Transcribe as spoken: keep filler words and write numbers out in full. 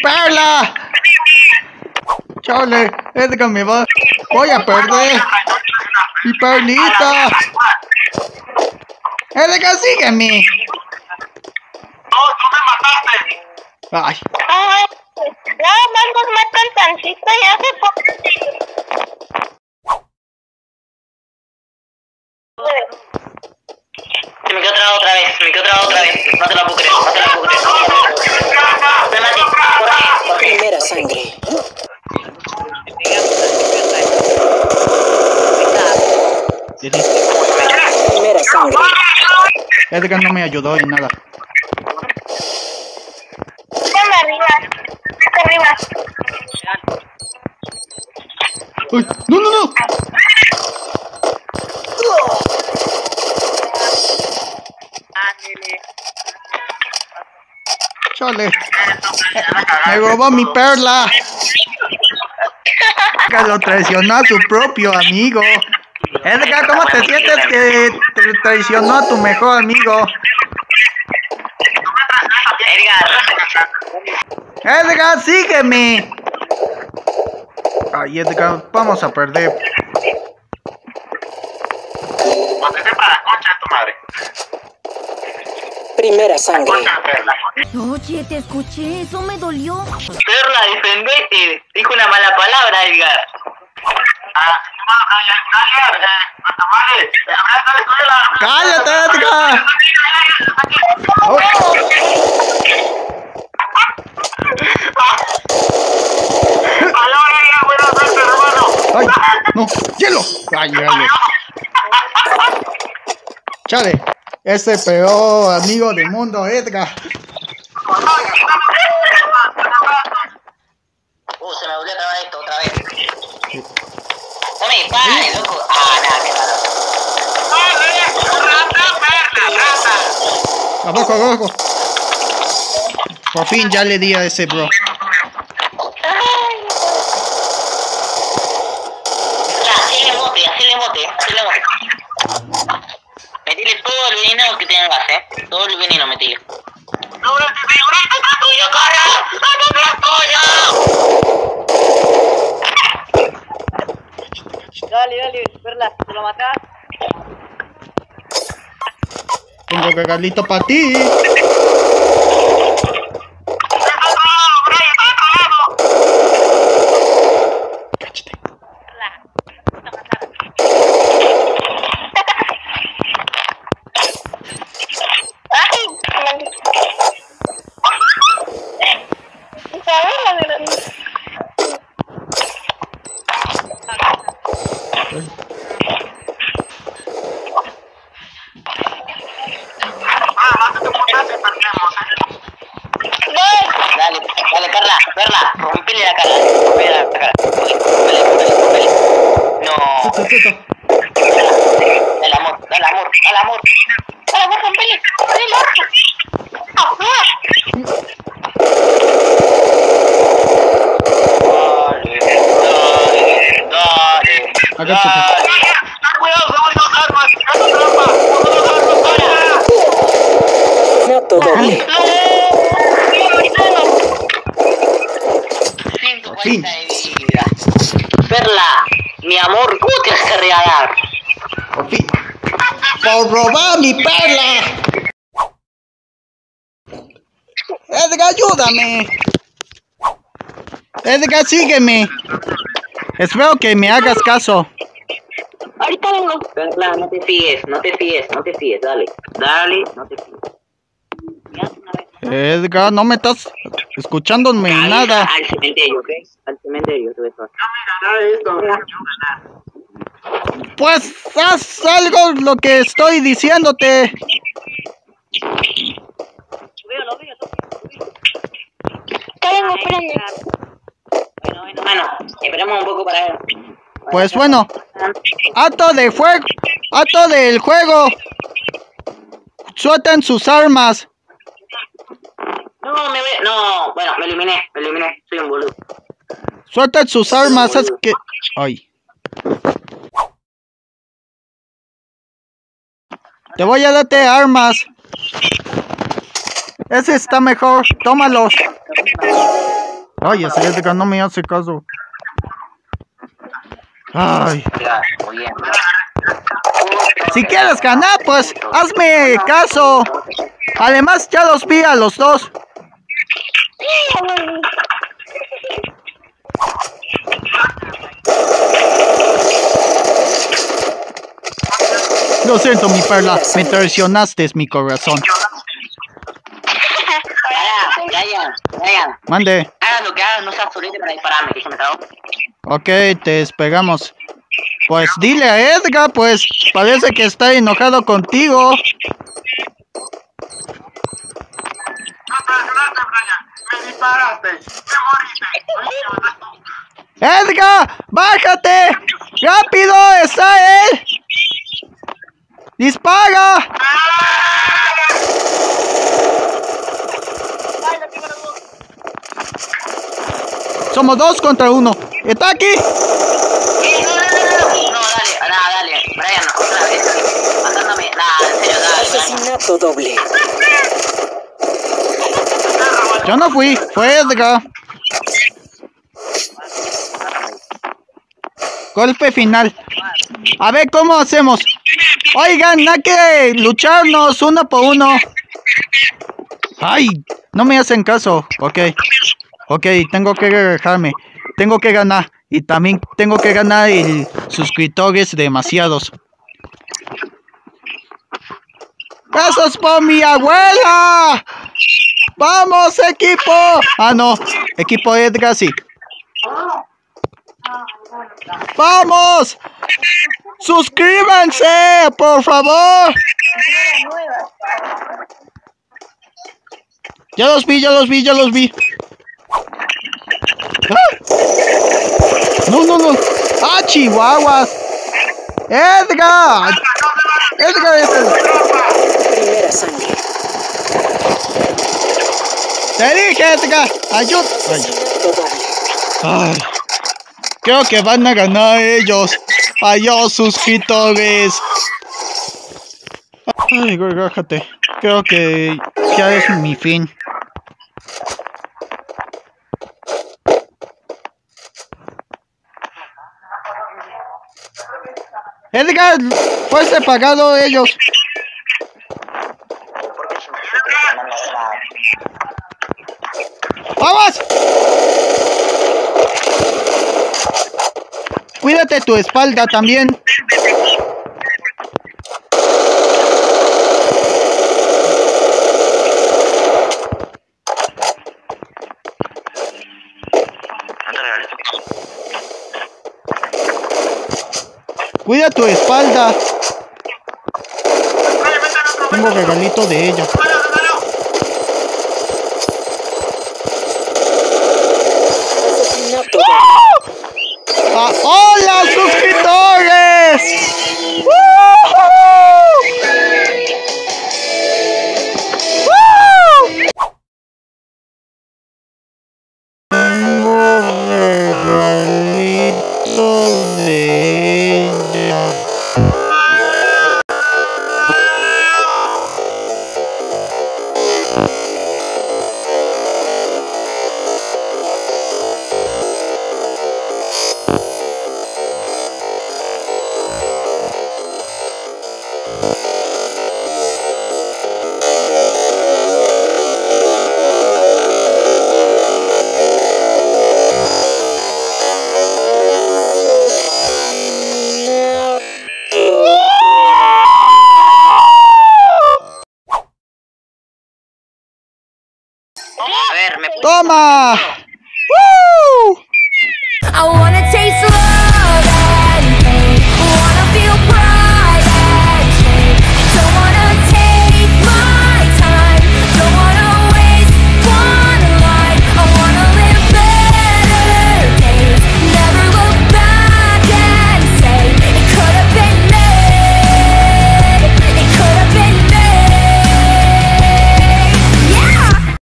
perla! Chale, Edgar me va. Voy a perder. Mi perlita. Edgar, sígueme. No, tú me mataste. Ay. Ah, nada más nos matan tantito y hace poco. Se me quedó trabado otra vez, se me quedó trabado otra vez. No te la puedo creer, no te la puedo creer. Me maté, corre. Primera sangre. Primera sangre. Edgar no me ayudó en nada. Llama arriba. Hasta arriba. ¡Ay! ¡No, no, no! Chale. Me robó mi perla. Que lo traicionó a su propio amigo. Edgar, ¿cómo te sientes que te traicionó a tu mejor amigo? Edgar. Edgar, sígueme. Ay, Edgar, vamos a perder. Ponte para la concha de tu madre. Primera sangre. Concha, Perla. Oye, te escuché, eso me dolió. Perla, defendete. Dijo una mala palabra, Edgar. Ah, no, calla, calla, eh, vale, habla de escuela. ¡Cállate, Edgar! Oh. Aló, Edgar, buenas noches, hermano. ¡Ay! ¡No! ¡Hielo! ¡Ay, hielo! Chale, ese peor amigo del mundo, Edgar. Uh, se me volvió a trabar esto otra vez. No me dispares, loco. Ah, nada, qué raro. ¡Rata, Perla, rata! Abajo, abajo. Por fin ya le di a ese bro. Ya, hacele mote, hacele mote, hacele mote. Metile todo el veneno que tengas, eh. Todo el veneno, metile. ¡No, no, no, no, tuyo, cara! ¡No, no, es tuyo! Dale, dale, Perla, ¿te lo matás? Tengo regalito para ti. Dale, dale, Perla, Perla, rompele la cara, rompele la cara. Rompele, rompele, rompele. No. Dale amor, dale amor, dale amor. Dale amor, rompele, rompele el orto. Dale, dale, dale. ¡Cuidado, son dos armas! ¡Eso trampa! ¡Son dos armas! ¡Para! Nato doble. ciento cuarenta de vida. Perla, mi amor, ¿cómo te has que regalar? Por fin. Por robar mi perla. Edgar, ayúdame. Edgar, sígueme. Espero que me hagas caso. Ahorita vengo. Perla, no te fíes, no te fíes, no te fíes, dale. Dale, no te fíes. Edgar, no me estás escuchándome Al- nada. Al cementerio, ¿ok? Al cementerio, tú ves. Pues haz algo lo que estoy diciéndote. Te vengo, espérame. Bueno, bueno, bueno, esperemos un poco para ver. Pues bueno, acto de fuego, acto del juego. Suelten sus armas. No, me ve, no, bueno, me eliminé, me eliminé, soy un boludo. Suelten sus armas, es que... Ay. Te voy a darte armas. Ese está mejor, tómalos. Ay, ese Edgar no me hace caso. Ay. Ya, oye. Si quieres ganar, pues hazme caso. Además, ya los vi a los dos. Lo siento, mi perla. Me traicionaste, mi corazón. Ya, ya, ya, ya. Mande. Haga lo que hagas, no seas solito para dispararme, que se me trabó. Ok, te despegamos. Pues dile a Edgar, pues parece que está enojado contigo. Me disparaste, me moriste. Edgar, bájate. Rápido, está él. Dispara. Somos dos contra uno. ¿Está aquí? Eh, no, no, no, no, no, dale, nada, dale, Brian, otra vez, matándome, nada, en serio, dale, Brian. Asesinato doble. Yo no fui, fue Edgar. Golpe final. A ver cómo hacemos. Oigan, hay que lucharnos uno por uno. Ay, no me hacen caso. Ok, ok, tengo que dejarme. Tengo que ganar. Y también tengo que ganar el suscriptores demasiados. ¡Gracias por mi abuela! ¡Vamos, equipo! Ah, no. Equipo Edgar, sí. ¡Vamos! ¡Suscríbanse, por favor! Ya los vi, ya los vi, ya los vi. ¡Ah! No, no, no. ¡Ah, chihuahuas! ¡Edgar! ¡Edgar es el... Primera sangre. ¡Te dije, Edgar! ¡Ayuda! Ay. Asesinato doble. Ay. Creo que van a ganar ellos. Adiós, suscriptores. Ay, relájate. Creo que ya es mi fin. Edgar, fuiste pagado ellos. ¡Vamos! Cuídate tu espalda también. Cuida tu espalda. Tengo regalito de ella. Asesinato doble. Ah, ¡hola, suscriptores! ¡Woo! Tengo regalito de ella. A ver, me ¡Toma! ¡Woo! I wanna